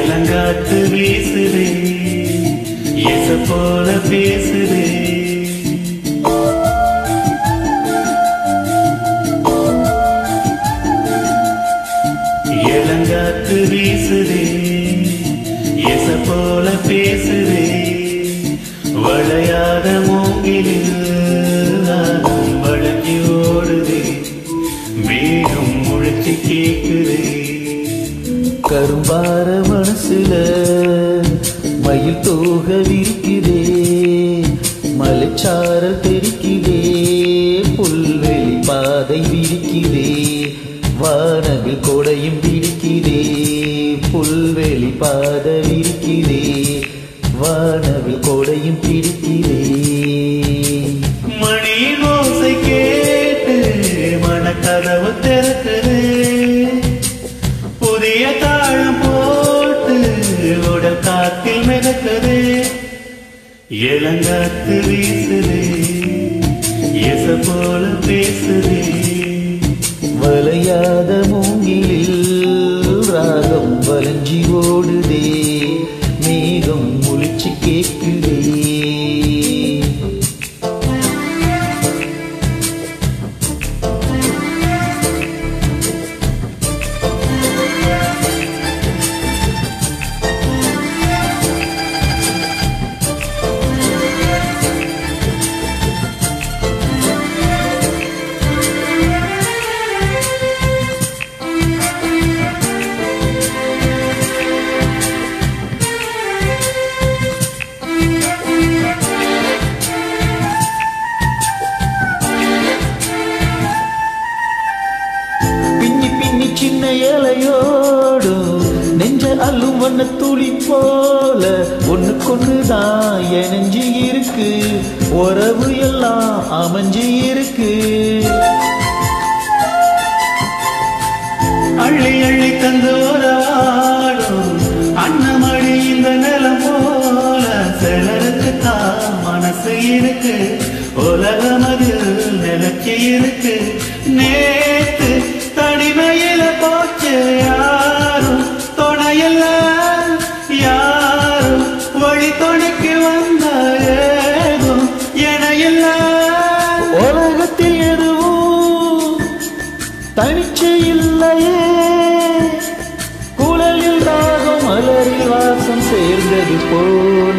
இளங்காத்து வீசுதே இச போல பேசுதே இளங்காத்து வீசுதே இச போல பேசுதே வளையாத மூங்கிலில் வளைஞ்சி ஓடுதே மேகம் முழச்சி கேக்குதே கரும்பார மனசுல மயில் தோக விரிக்குதே மலைச்சாரல் தெரிக்குதே புல்வெளி பாதை விரிக்குதே வானவில் கொடையும் பிடிக்குதே புல்வெளி பாதை விரிக்குதே வானவில் கொடையும் பிடிக்குதே மணியின் ஓசை கேட்டு மனக்கதவு திறக்குதே புதிய தாழம் போட்டு உடல் காத்தில் மிதக்குதே இளங்காத்து வீசுதே இச போல பேசுதே வளையாத மூங்கிலில் ராகம் வளைஞ்சி ஓடுதே மேகம் முழிச்சு கேக்குதே சின்ன இலையோடும் நெஞ்ச அல்லும் வண்ண துளி போல ஒண்ணுக்கொண்ணுதான் இணைஞ்சு இருக்கு உறவு எல்லாம் அமைஞ்சு இருக்கு அள்ளி அள்ளி தந்து உறவாடும் அன்னமடி இந்த நிலம் போல சிலருக்கு தான் மனசு இருக்கு உலகம் அதில் நிலச்சி இருக்கு நேத்து தனிமையில போச்சு யாரும் துணையில்ல யாரும் வழி துணைக்கு வந்த ஏதும் எனையில்ல உலகத்தில் எதுவும் தனிச்சு இல்லையே குழலில் ராகம் மலரில் வாசம் சேர்ந்தது போல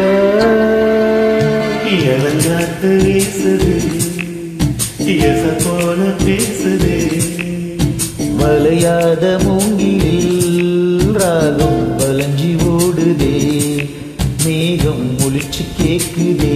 இளங்காத்து வீசுதே இச போல பேசுதே வளையாத மூங்கிலில் ராகம் வளைஞ்சி ஓடுதே மேகம் முழிச்சு கேக்குதே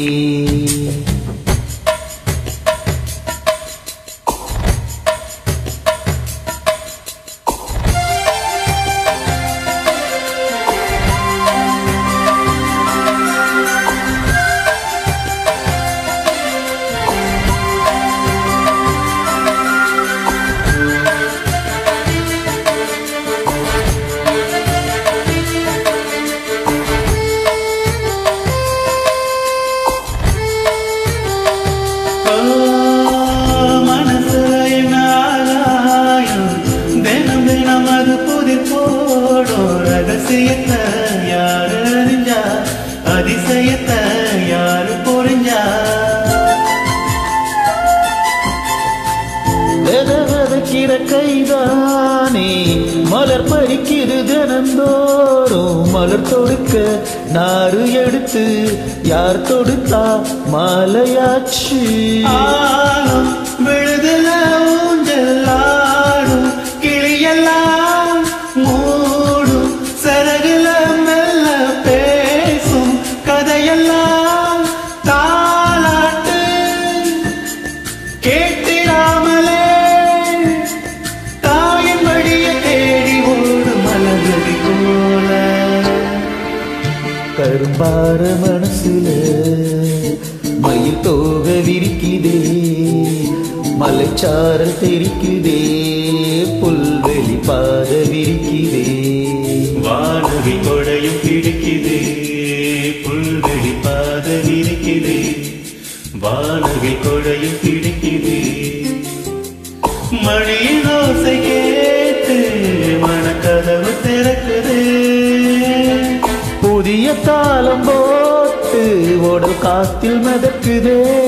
அதிசயத்தை யாரு அறிஞ்சா அதிசயத்தை யாரு புரிஞ்சா வெதவதக்கிற கைதானே மலர் பறிக்குது தினந்தோறும் மலர் தொடுக்க நாறு எடுத்து யார் தொடுத்தா மாலையாச்சு ஆளும் விழுதுல ஊஞ்சல் ஆடும் கிளியெல்லாம் மூடும் சரகுல மெல்ல பேசும் கதையெல்லாம் தாலாட்டு கேட்டிராமலே தாயின் வழிய தேடி ஓடும் மலர்கடி போல கரும்பார மனசுல மயில் தோக விரிக்குதே மலைச்சாரல் தெரிக்குதே புல்வெளி பாத விரிக்குதே வானவி கொடையும் பிடிக்குதே புல்வெளி பாத விரிக்குதே வானவி கொடையும் பிடிக்குதே மணியின் ஓசை கேட்டு மனக்கதவு திறக்குதே ஓடல் காத்தில் மிதக்குதே